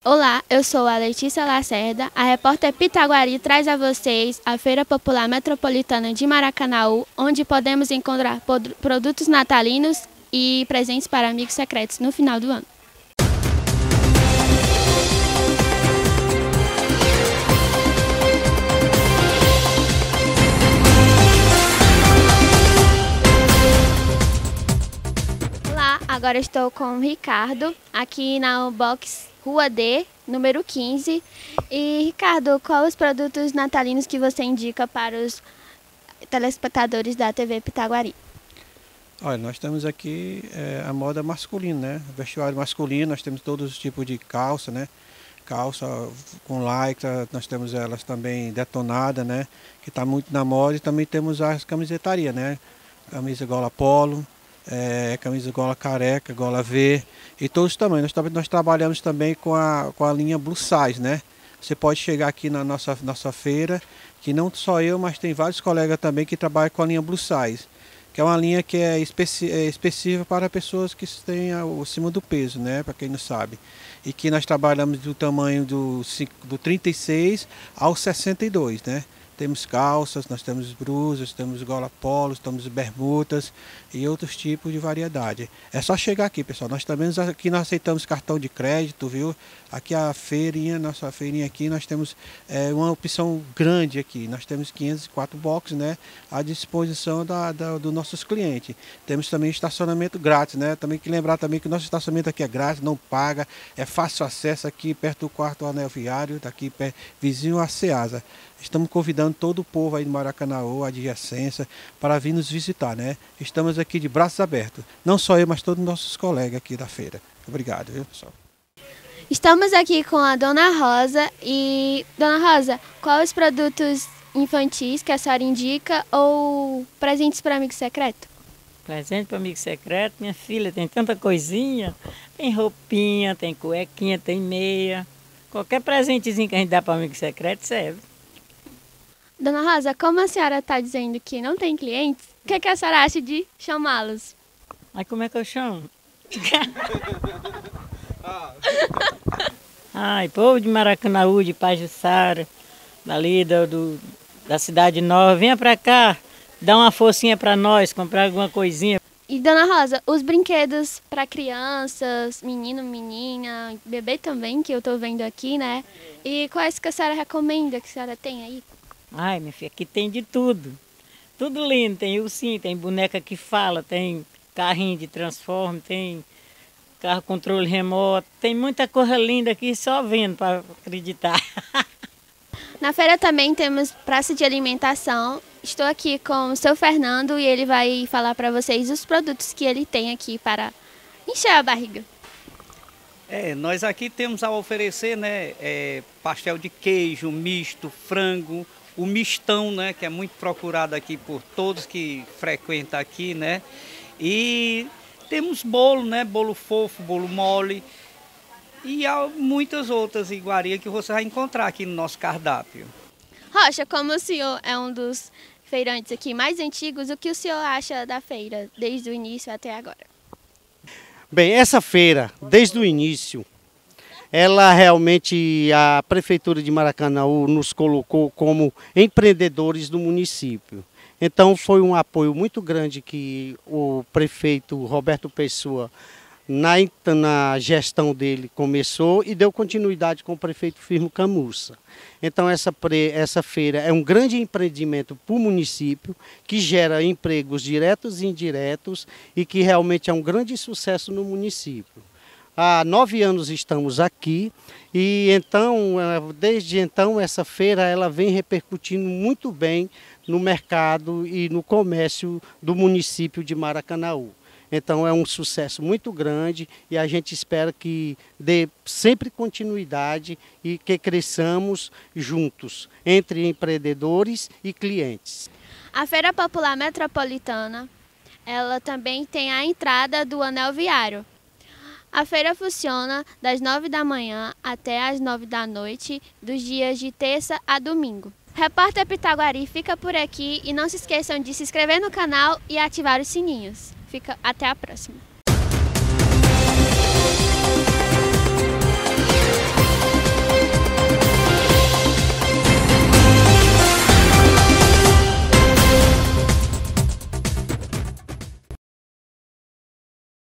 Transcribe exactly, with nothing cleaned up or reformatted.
Olá, eu sou a Letícia Lacerda. A repórter Pitaguari traz a vocês a Feira Popular Metropolitana de Maracanaú, onde podemos encontrar produtos natalinos e presentes para amigos secretos no final do ano. Olá, agora estou com o Ricardo, aqui na box Rua D, número quinze. E, Ricardo, quais os produtos natalinos que você indica para os telespectadores da T V Pitaguari? Olha, nós temos aqui é, a moda masculina, né? Vestuário masculino, nós temos todos os tipos de calça, né? Calça com lycra, nós temos elas também detonadas, né? Que está muito na moda, e também temos as camisetarias, né? Camisa gola polo, é, camisa gola careca, gola V e todos os tamanhos. Nós, nós trabalhamos também com a, com a linha Blue Size, né? Você pode chegar aqui na nossa, nossa feira, que não só eu, mas tem vários colegas também que trabalham com a linha Blue Size, que é uma linha que é, especi é específica para pessoas que têm acima do peso, né? Para quem não sabe. E que nós trabalhamos do tamanho do, do trinta e seis ao sessenta e dois, né? Temos calças, nós temos blusas, temos gola polos, temos bermudas e outros tipos de variedade. É só chegar aqui, pessoal. Nós também aqui nós aceitamos cartão de crédito, viu? Aqui a feirinha, nossa feirinha aqui, nós temos é, uma opção grande aqui. Nós temos quinhentos e quatro boxes, né, à disposição da, da, dos nossos clientes. Temos também estacionamento grátis, né? Também que lembrar também que o nosso estacionamento aqui é grátis, não paga, é fácil acesso aqui perto do quarto anel viário, daqui perto, vizinho à Ceasa. Estamos convidando todo o povo aí de Maracanaú, a adjacência, para vir nos visitar, né? Estamos aqui de braços abertos. Não só eu, mas todos os nossos colegas aqui da feira. Obrigado, viu, pessoal? Estamos aqui com a Dona Rosa. E, Dona Rosa, quais os produtos infantis que a senhora indica ou presentes para amigo secreto? Presente para amigo secreto, minha filha, tem tanta coisinha. Tem roupinha, tem cuequinha, tem meia. Qualquer presentezinho que a gente dá para amigo secreto serve. Dona Rosa, como a senhora está dizendo que não tem clientes, o que, é que a senhora acha de chamá-los? Mas como é que eu chamo? Ai, povo de Maracanaú, de Pajuçara, dali do, do, da Cidade Nova, venha para cá, dá uma forcinha para nós, comprar alguma coisinha. E, Dona Rosa, os brinquedos para crianças, menino, menina, bebê também, que eu estou vendo aqui, né? E quais que a senhora recomenda que a senhora tem aí? Ai, minha filha, aqui tem de tudo. Tudo lindo, tem ursinho, tem boneca que fala, tem carrinho de transforme, tem carro controle remoto, tem muita coisa linda aqui, só vendo para acreditar. Na feira também temos praça de alimentação. Estou aqui com o seu Fernando e ele vai falar para vocês os produtos que ele tem aqui para encher a barriga. É, nós aqui temos a oferecer, né, é, pastel de queijo, misto, frango, o mistão, né, que é muito procurado aqui por todos que frequentam aqui, né, e temos bolo, né, bolo fofo, bolo mole e há muitas outras iguarias que você vai encontrar aqui no nosso cardápio. Rocha, como o senhor é um dos feirantes aqui mais antigos, o que o senhor acha da feira desde o início até agora? Bem, essa feira, desde o início, ela realmente, a Prefeitura de Maracanaú nos colocou como empreendedores do município. Então foi um apoio muito grande que o prefeito Roberto Pessoa, na, na gestão dele, começou e deu continuidade com o prefeito Firmo Camussa. Então essa, pre, essa feira é um grande empreendimento para o município, que gera empregos diretos e indiretos e que realmente é um grande sucesso no município. Há nove anos estamos aqui e então, desde então, essa feira ela vem repercutindo muito bem no mercado e no comércio do município de Maracanaú. Então é um sucesso muito grande e a gente espera que dê sempre continuidade e que cresçamos juntos, entre empreendedores e clientes. A Feira Popular Metropolitana, ela também tem a entrada do anel viário. A feira funciona das nove da manhã até as nove da noite, dos dias de terça a domingo. Repórter Pitaguari fica por aqui e não se esqueçam de se inscrever no canal e ativar os sininhos. Fica, até a próxima.